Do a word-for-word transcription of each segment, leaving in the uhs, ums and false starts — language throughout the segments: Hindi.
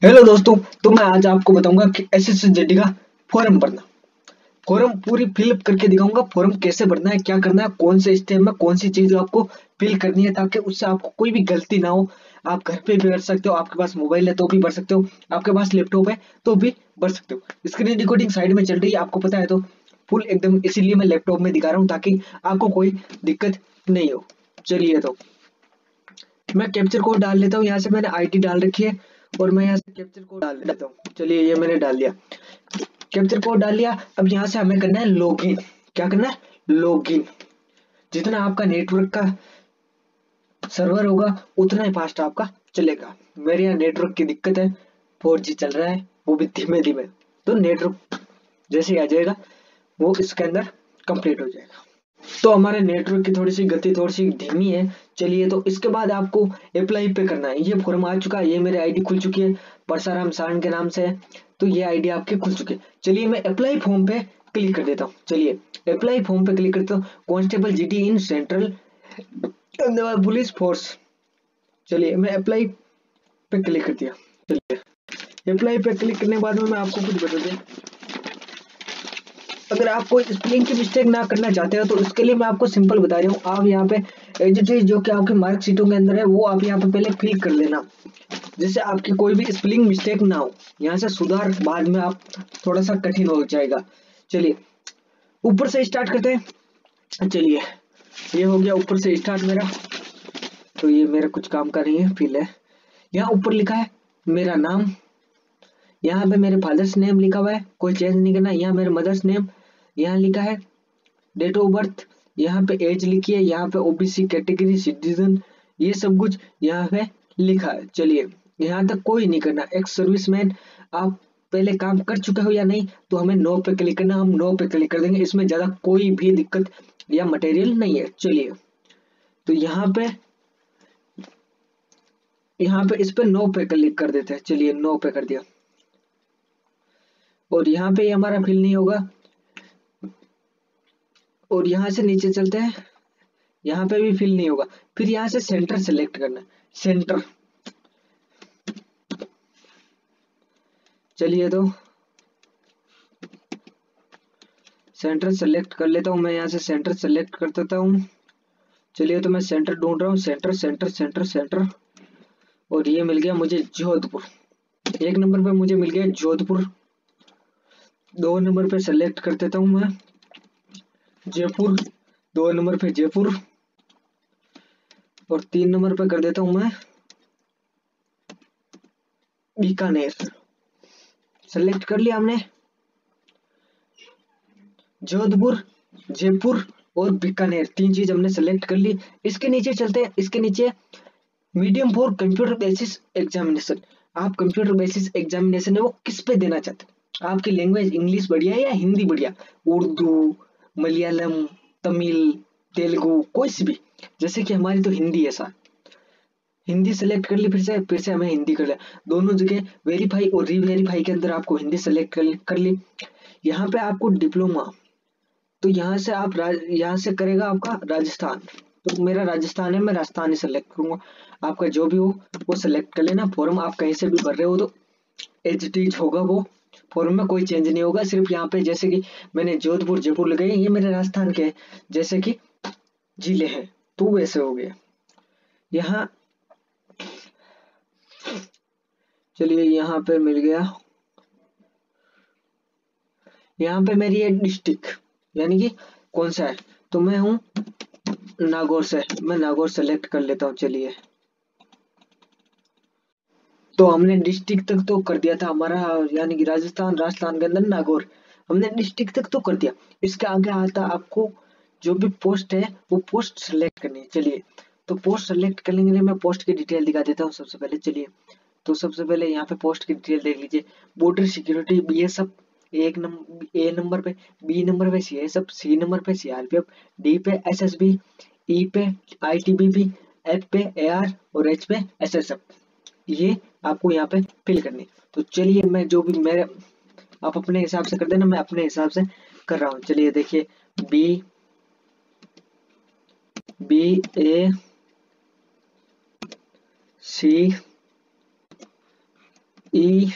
हेलो दोस्तों, तो मैं आज आपको बताऊंगा कि एसएससीजेडी का फॉर्म भरना। फॉर्म पूरी फिलअप करके दिखाऊंगा। फॉर्म कैसे भरना है, क्या करना है, कौन से स्टेप में कौन सी चीज आपको फिल करनी है, ताकि उससे आपको कोई भी गलती ना हो। आप घर पे भी भर सकते हो, आपके पास मोबाइल है तो भी भर सकते हो, आपके पास लैपटॉप है तो भी भर सकते हो। स्क्रीन रिकॉर्डिंग साइड में चल रही है, आपको पता है, तो फुल एकदम इसीलिए मैं लैपटॉप में दिखा रहा हूँ ताकि आपको कोई दिक्कत नहीं हो। चलिए, तो मैं कैप्चर कोड डाल लेता हूँ। यहाँ से मैंने आईडी डाल रखी है और मैं यहाँ से कैप्चर कोड डाल लेता हूँ। चलिए, ये मैंने डाल दिया, कैप्चर कोड डाल लिया। अब यहाँ से हमें करना है लॉगिन। क्या करना है? लॉगिन। जितना आपका नेटवर्क का सर्वर होगा उतना ही फास्ट आपका चलेगा। मेरे यहाँ नेटवर्क की दिक्कत है, फोर जी चल रहा है, वो भी धीमे धीमे। तो नेटवर्क जैसे ही आ जाएगा वो इसके अंदर कंप्लीट हो जाएगा। तो हमारे नेटवर्क की थोड़ी सी गति थोड़ी सी धीमी है। चलिए, तो इसके बाद आपको अप्लाई पे करना है। ये फॉर्म आ चुका है, ये मेरी आईडी खुल चुकी है, परसाराम सारण के नाम से है। तो ये आईडी आपकी खुल चुकी है। चलिए, मैं अप्लाई फॉर्म पे क्लिक कर देता हूँ। चलिए, अप्लाई फॉर्म पे क्लिक करता हूँ। Constable GD in central police force. चलिए, मैं अप्लाई पे क्लिक कर दिया। चलिए, अप्लाई पे क्लिक करने के बाद में मैं आपको कुछ बता दूं। अगर आप कोई स्पेलिंग की मिस्टेक ना करना चाहते हो तो इसके लिए मैं आपको सिंपल बता रही हूँ। आप यहाँ पे एडिट जो कि आपके मार्कशीटों के अंदर है वो आप यहाँ पे पहले फिल कर लेना, जिससे आपकी कोई भी स्पेलिंग मिस्टेक ना हो। यहाँ से सुधार बाद में आप थोड़ा सा कठिन हो जाएगा। चलिए, ऊपर से स्टार्ट करते हैं। चलिए, ये हो गया ऊपर से स्टार्ट मेरा। तो ये मेरा कुछ काम का नहीं है, फिल है। यहाँ ऊपर लिखा है मेरा नाम, यहाँ पे मेरे फादर्स नेम लिखा हुआ है, कोई चेंज नहीं करना। यहाँ मेरे मदर्स नेम, यहाँ लिखा है डेट ऑफ बर्थ, यहाँ पे एज लिखी है, यहाँ पे ओबीसी कैटेगरी, सिटीजन, ये सब कुछ यहाँ पे लिखा है। चलिए, यहाँ तक कोई नहीं करना। एक्स सर्विसमैन, आप पहले काम कर चुके हो या नहीं, तो हमें नो पे क्लिक करना। हम नो पे क्लिक कर देंगे, इसमें ज्यादा कोई भी दिक्कत या मटेरियल नहीं है। चलिए, तो यहाँ पे यहाँ पे इस पे नो पे क्लिक कर देते हैं। चलिए, नो पे कर दिया और यहाँ पे हमारा फिल नहीं होगा। और यहाँ से नीचे चलते हैं, यहाँ पे भी फिल नहीं होगा। फिर यहाँ से सेंटर सेलेक्ट करना है, सेंटर। चलिए, तो सेंटर सेलेक्ट कर लेता हूँ मैं। यहाँ से सेंटर सेलेक्ट कर देता हूँ। चलिए, तो मैं सेंटर ढूंढ रहा हूँ, सेंटर सेंटर सेंटर सेंटर। और ये मिल गया मुझे जोधपुर। एक नंबर पे मुझे मिल गया जोधपुर। दो नंबर पे सेलेक्ट कर देता हूँ मैं जयपुर। दो नंबर पे जयपुर। और तीन नंबर पे कर देता हूँ मैं बीकानेर। सेलेक्ट कर लिया हमने जोधपुर, जयपुर और बीकानेर, तीन चीज हमने सेलेक्ट कर ली। इसके नीचे चलते हैं। इसके नीचे medium for computer basis examination. आप कंप्यूटर बेसिस एग्जामिनेशन है वो किस पे देना चाहते हैं? आपकी लैंग्वेज इंग्लिश बढ़िया है या हिंदी बढ़िया? उर्दू, मलयालम, तमिल, तेलुगु, कोई सी भी। जैसे कि हमारी तो हिंदी है सर, हिंदी सेलेक्ट कर ली। फिर से फिर से हमें हिंदी कर लिया। दोनों जगह वेरीफाई और रीवेरीफाई के अंदर आपको हिंदी सेलेक्ट कर, कर ली। यहाँ पे आपको डिप्लोमा, तो यहाँ से आप यहाँ से करेगा आपका राजस्थान। तो मेरा राजस्थान है, मैं राजस्थान ही सेलेक्ट करूंगा। आपका जो भी हो वो सेलेक्ट कर लेना। फॉर्म आप कहीं से भी भर रहे हो तो एज इट इज होगा, वो फॉर्म में कोई चेंज नहीं होगा। सिर्फ यहाँ पे जैसे कि मैंने जोधपुर जयपुर लगाए, ये मेरे राजस्थान के जैसे कि जिले हैं, तो वैसे हो गया। यहाँ चलिए, यहाँ पे मिल गया। यहाँ पे मेरी है डिस्ट्रिक्ट, यानी कि कौन सा है। तो मैं हूँ नागौर से, मैं नागौर सेलेक्ट कर लेता हूँ। चलिए, तो हमने डिस्ट्रिक्ट तक तो कर दिया था हमारा, यानी कि राजस्थान, राजस्थान के अंदर नागौर, हमने डिस्ट्रिक्ट तक तो कर दिया। इसके आगे आता आपको जो भी पोस्ट है वो पोस्ट सेलेक्ट करनी है। चलिए, तो पोस्ट सेलेक्ट करने के लिए मैं पोस्ट की डिटेल दिखा देता हूँ सबसे पहले। चलिए, तो सबसे पहले यहाँ पे पोस्ट की डिटेल देख लीजिए। बॉर्डर सिक्योरिटी बीएसएफ एक नंबर, ए नंबर पे, बी नंबर पे सीएसएफ, सी नंबर पे सीआरपीएफ, डी पे एसएसबी, ई पे आईटीबीपी, एफ पे एआर और एच पे एसएसएफ। ये आपको यहाँ पे फिल करनी। तो चलिए, मैं जो भी मेरे, आप अपने हिसाब से कर देना, मैं अपने हिसाब से कर रहा हूँ। चलिए, देखिए, B B A C E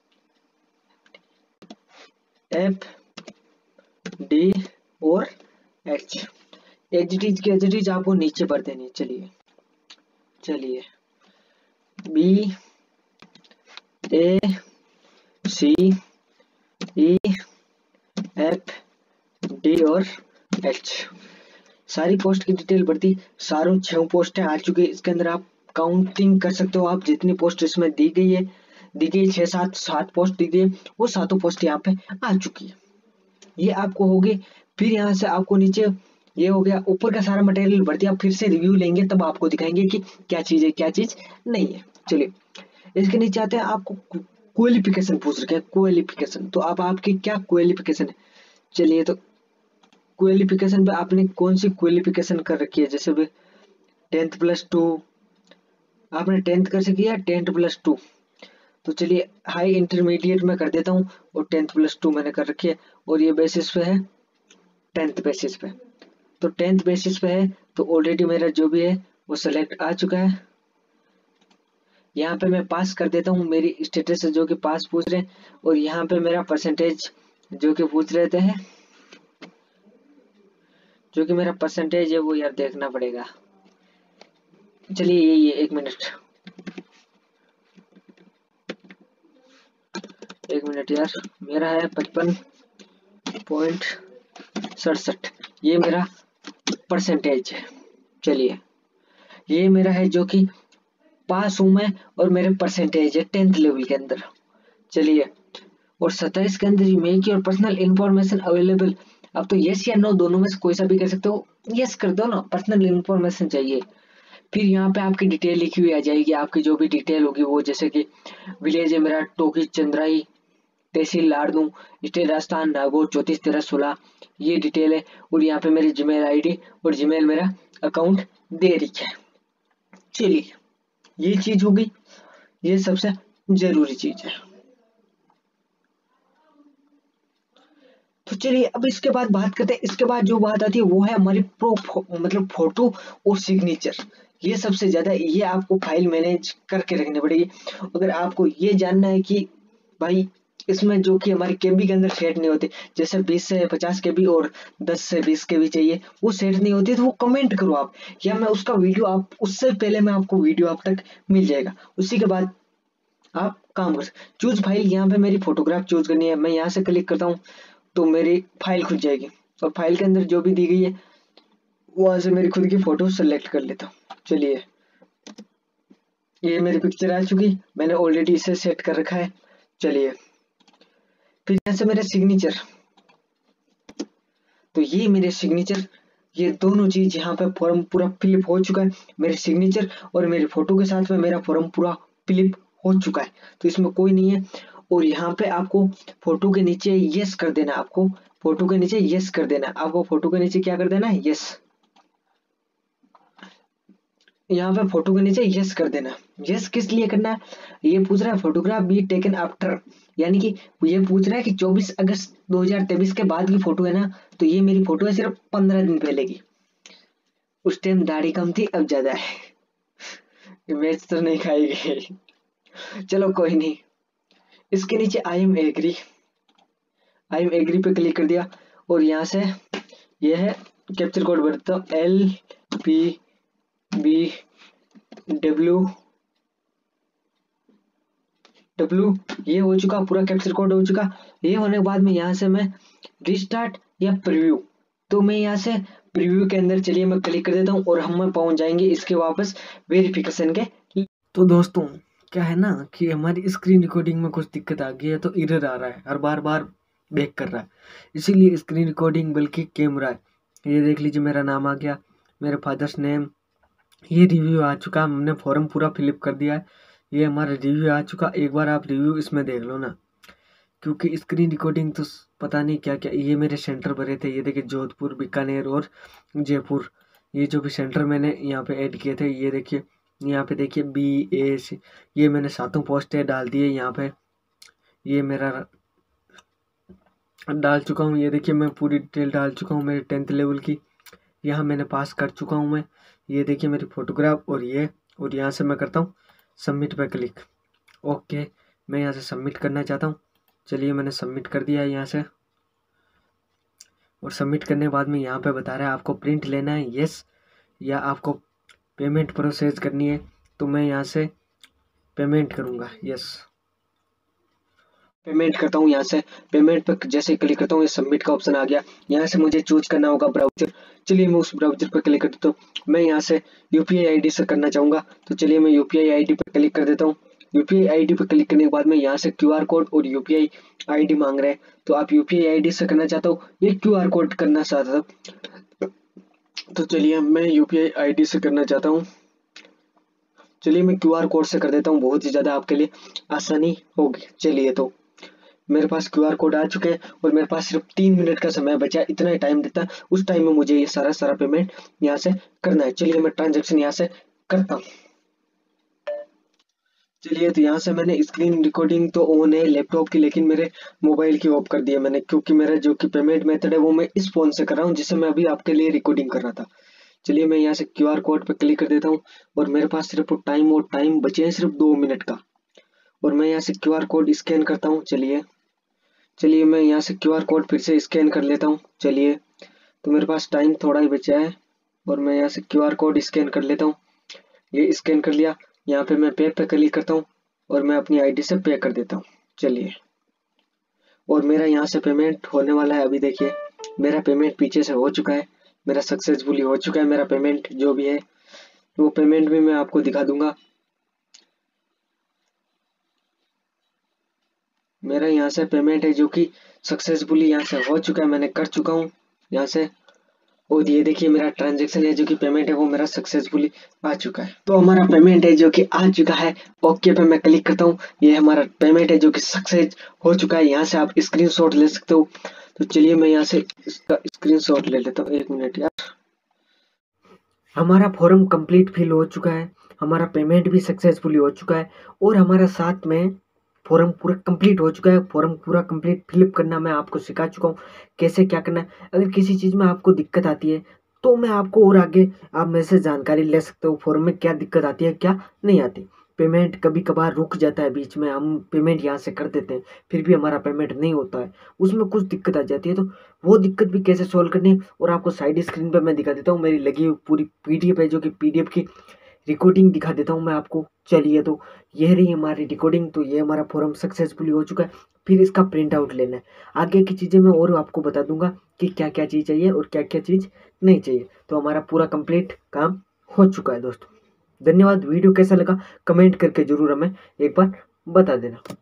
F D और एच। एच की एच आपको नीचे भर देनी है। चलिए चलिए B A C E F D और एच सारी पोस्ट की डिटेल भरती। सारों छह पोस्टें आ चुकी है। इसके अंदर आप काउंटिंग कर सकते हो, आप जितनी पोस्ट इसमें दी गई है, दी गई छह सात सात पोस्ट दी गई, वो सातों पोस्ट यहाँ पे आ चुकी है। ये आपको होगी। फिर यहाँ से आपको नीचे ये हो गया, ऊपर का सारा मटेरियल भर दिया। फिर से रिव्यू लेंगे तब आपको दिखाएंगे कि क्या चीज है क्या चीज नहीं है। चलिए इसके नीचे आते हैं। आपको क्वालिफिकेशन पूछ रखे हैं, क्वालिफिकेशन। तो अब आपकी क्या क्वालिफिकेशन है। चलिए तो क्वालिफिकेशन पे आपने कौन सी क्वालिफिकेशन कर रखी है। जैसे भी टेंथ प्लस टू आपने टेंथ कर से किया, टेंथ प्लस टू। तो चलिए हाई इंटरमीडिएट में कर देता हूँ और टेंथ प्लस टू मैंने कर रखी है और ये बेसिस पे है टेंथ बेसिस पे। तो टेंथ बेसिस पे है तो ऑलरेडी मेरा जो भी है वो सेलेक्ट आ चुका है। यहाँ पे मैं पास कर देता हूँ, मेरी स्टेटस जो कि पास पूछ रहे हैं, और यहाँ पे मेरा परसेंटेज जो कि पूछ रहे थे जो कि मेरा परसेंटेज है वो यार देखना पड़ेगा। चलिए ये ये एक मिनट एक मिनट यार, मेरा है पचपन पॉइंट सड़सठ, ये मेरा परसेंटेज है। चलिए ये मेरा है जो कि पास हूं मैं और मेरे परसेंटेज है टेंथ लेवल के अंदर। चलिए और सत्ताईस के अंदर make your personal information available. अब तो यस या नो दोनों में से कोई सा भी कर सकते हो, यस कर दो ना, पर्सनल इंफॉर्मेशन चाहिए। फिर यहाँ पे आपकी डिटेल लिखी हुई आ जाएगी, आपकी जो भी डिटेल होगी वो, जैसे कि विलेज है मेरा टोकी चंद्राई, तहसील लाड़नू, स्टेट राजस्थान, नागौर चौतीस तेरह सोलह, ये डिटेल है। और यहाँ पे मेरी जीमेल आईडी और जीमेल मेरा अकाउंट दे रही है। चलिए ये चीज होगी, ये सबसे जरूरी चीज है। तो चलिए अब इसके बाद बात करते हैं। इसके बाद जो बात आती है वो है हमारी प्रो फो, मतलब फोटो और सिग्नेचर। ये सबसे ज्यादा, ये आपको फाइल मैनेज करके रखनी पड़ेगी। अगर आपको ये जानना है कि भाई इसमें जो कि हमारे केबी के अंदर सेट नहीं होते, जैसे बीस से पचास केबी और दस से बीस केबी चाहिए, वो सेट नहीं होती, तो वो कमेंट करो आप, या मैं उसका वीडियो आप उससे पहले मैं आपको वीडियो आप तक मिल जाएगा। उसी के बाद आप काम कर सकते। चूज फाइल, यहाँ पे मेरी फोटोग्राफ चूज करनी है। मैं यहाँ से क्लिक करता हूँ तो मेरी फाइल खुल जाएगी और फाइल के अंदर जो भी दी गई है वहां से मेरी खुद की फोटो सेलेक्ट कर लेता हूँ। चलिए ये मेरी पिक्चर आ चुकी, मैंने ऑलरेडी इसे सेट कर रखा है। चलिए फिर यहाँ से मेरा सिग्नेचर, तो ये मेरे सिग्नेचर, ये दोनों चीज यहाँ पे फॉर्म पूरा फिलअप हो चुका है। मेरे सिग्नेचर और मेरी फोटो के साथ में मेरा फॉर्म पूरा फिलअप हो चुका है, तो इसमें कोई नहीं है। और यहाँ पे आपको फोटो के नीचे यस कर देना, आपको फोटो के नीचे यस कर देना, आपको फोटो के नीचे क्या कर देना है, यस। यहाँ पे फोटो के नीचे यस कर देना। यस किस लिए करना है, ये पूछ रहा है फोटोग्राफ बी टेकन आफ्टर, यानी कि ये पूछ रहा है कि चौबीस अगस्त दो हज़ार तेईस के बाद की फोटो है ना, तो ये मेरी फोटो है सिर्फ पंद्रह दिन पहले की। उस टाइम दाढ़ी कम थी, अब ज्यादा है, इमेज तो नहीं खाएगी। चलो कोई नहीं। इसके नीचे I am agree, I am agree पे क्लिक कर दिया और यहाँ से ये है कैप्चर कोड भरता हूँ, L P B W W, ये हो चुका, पूरा कैप्चर कोड हो चुका। ये होने के बाद में यहाँ से मैं रिस्टार्ट या प्रीव्यू, तो मैं यहाँ से प्रीव्यू के अंदर चलिए मैं क्लिक कर देता हूँ और हम पहुंच जाएंगे इसके वापस वेरिफिकेशन के। तो दोस्तों क्या है ना कि हमारी स्क्रीन रिकॉर्डिंग में कुछ दिक्कत आ गई है, तो एरर आ रहा है, हर बार बार बैक कर रहा है, इसीलिए स्क्रीन रिकॉर्डिंग बल्कि कैमरा है। ये देख लीजिए मेरा नाम आ गया, मेरे फादर्स नेम, ये रिव्यू आ चुका, हमने फॉर्म पूरा फिलअप कर दिया है, ये हमारा रिव्यू आ चुका। एक बार आप रिव्यू इसमें देख लो ना, क्योंकि स्क्रीन रिकॉर्डिंग तो पता नहीं क्या क्या, ये मेरे सेंटर भरे थे, ये देखिए जोधपुर, बीकानेर और जयपुर, ये जो भी सेंटर मैंने यहाँ पे ऐड किए थे, ये देखिए यहाँ पे देखिए बी ए सी, ये मैंने सातों पोस्टें डाल दिए यहाँ पे, ये मेरा डाल चुका हूँ। ये देखिए मैं पूरी डिटेल डाल चुका हूँ मेरे टेंथ लेवल की, यहाँ मैंने पास कर चुका हूँ मैं। ये देखिए मेरी फोटोग्राफ और ये, और यहाँ से मैं करता हूँ सबमिट पे क्लिक। ओके मैं यहाँ से सबमिट करना चाहता हूँ। चलिए मैंने सबमिट कर दिया है यहाँ से, और सबमिट करने के बाद में यहाँ पे बता रहा है आपको प्रिंट लेना है यस, या आपको पेमेंट प्रोसेस करनी है। तो मैं यहाँ से पेमेंट करूँगा यस, पेमेंट करता हूँ। यहाँ से पेमेंट पर जैसे क्लिक करता हूँ ये सबमिट का ऑप्शन आ गया। यहाँ से मुझे चूज करना होगा ब्राउजर। चलिए मैं उस ब्राउजर पर क्लिक कर देता हूँ। मैं यहाँ से यूपीआई आईडी से करना चाहूँगा, तो चलिए मैं यूपीआई आईडी पर क्लिक कर देता हूँ। यूपीआई आईडी पर क्लिक करने के बाद में यहाँ से क्यूआर कोड और यूपीआई आईडी मांग रहे हैं, तो आप यूपीआई आईडी से करना चाहता हूँ, ये क्यूआर कोड करना चाहता था, तो चलिए मैं यूपीआई आईडी से करना चाहता हूँ। चलिए मैं क्यूआर कोड से कर देता हूँ, बहुत ही ज़्यादा आपके लिए आसानी होगी। चलिए तो मेरे पास क्यूआर कोड आ चुके हैं और मेरे पास सिर्फ तीन मिनट का समय बचा है, इतना ही टाइम देता है, उस टाइम में मुझे ये सारा सारा पेमेंट यहाँ से करना है। चलिए मैं ट्रांजैक्शन यहाँ से करता हूँ। चलिए तो यहाँ से मैंने स्क्रीन रिकॉर्डिंग तो ऑन है लैपटॉप की, लेकिन मेरे मोबाइल की ऑफ कर दिया मैंने, क्योंकि मेरा जो कि पेमेंट मेथड है वो मैं इस फोन से कर रहा हूँ जिससे मैं अभी आपके लिए रिकॉर्डिंग कर रहा था। चलिए मैं यहाँ से क्यूआर कोड पर क्लिक कर देता हूँ और मेरे पास सिर्फ टाइम और टाइम बचे हैं सिर्फ दो मिनट का, और मैं यहाँ से क्यूआर कोड स्कैन करता हूँ। चलिए चलिए मैं यहाँ से क्यूआर कोड फिर से स्कैन कर लेता हूँ। चलिए तो मेरे पास टाइम थोड़ा ही बचा है और मैं यहाँ से क्यूआर कोड स्कैन कर लेता हूँ। ये स्कैन कर लिया, यहाँ पे मैं पे पे क्लिक करता हूँ और मैं अपनी आईडी से पे कर देता हूँ। चलिए और मेरा यहाँ से पेमेंट होने वाला है। अभी देखिए मेरा पेमेंट पीछे से हो चुका है, मेरा सक्सेसफुली हो चुका है मेरा पेमेंट जो भी है, वो पेमेंट भी मैं आपको दिखा दूंगा। मेरा यहाँ से पेमेंट है जो कि सक्सेसफुली यहाँ से हो चुका है, मैंने कर चुका हूँ यहाँ से, और ये देखिए मेरा ट्रांजैक्शन है जो कि पेमेंट है वो मेरा सक्सेसफुली आ चुका है। तो हमारा पेमेंट है जो कि आ चुका है, ओके पे मैं क्लिक करता हूँ। ये हमारा पेमेंट है जो कि सक्सेस हो चुका है। यहाँ से आप स्क्रीनशॉट ले सकते हो। तो चलिए मैं यहाँ से इसका स्क्रीनशॉट ले लेता हूँ, एक मिनट यार। हमारा फॉर्म कंप्लीट फिल हो चुका है, हमारा पेमेंट भी सक्सेसफुली हो चुका है, और हमारा साथ में फॉर्म पूरा कंप्लीट हो चुका है। फॉर्म पूरा कंप्लीट फिलअप करना मैं आपको सिखा चुका हूँ कैसे क्या करना है। अगर किसी चीज़ में आपको दिक्कत आती है तो मैं आपको और आगे आप मेरे से जानकारी ले सकते हो फॉर्म में क्या दिक्कत आती है क्या नहीं आती। पेमेंट कभी कभार रुक जाता है बीच में, हम पेमेंट यहाँ से कर देते हैं फिर भी हमारा पेमेंट नहीं होता है, उसमें कुछ दिक्कत आ जाती है। तो वो दिक्कत भी कैसे सोल्व करनी है और आपको साइड स्क्रीन पर मैं दिखा देता हूँ, मेरी लगी हुई पूरी पीडीएफ है जो कि पीडीएफ की रिकॉर्डिंग दिखा देता हूँ मैं आपको। चलिए तो ये रही हमारी रिकॉर्डिंग, तो ये हमारा फॉर्म सक्सेसफुली हो चुका है। फिर इसका प्रिंट आउट लेना है। आगे की चीज़ें मैं और आपको बता दूंगा कि क्या क्या चीज़ चाहिए और क्या क्या चीज़ नहीं चाहिए। तो हमारा पूरा कंप्लीट काम हो चुका है दोस्तों। धन्यवाद। वीडियो कैसा लगा कमेंट करके जरूर हमें एक बार बता देना।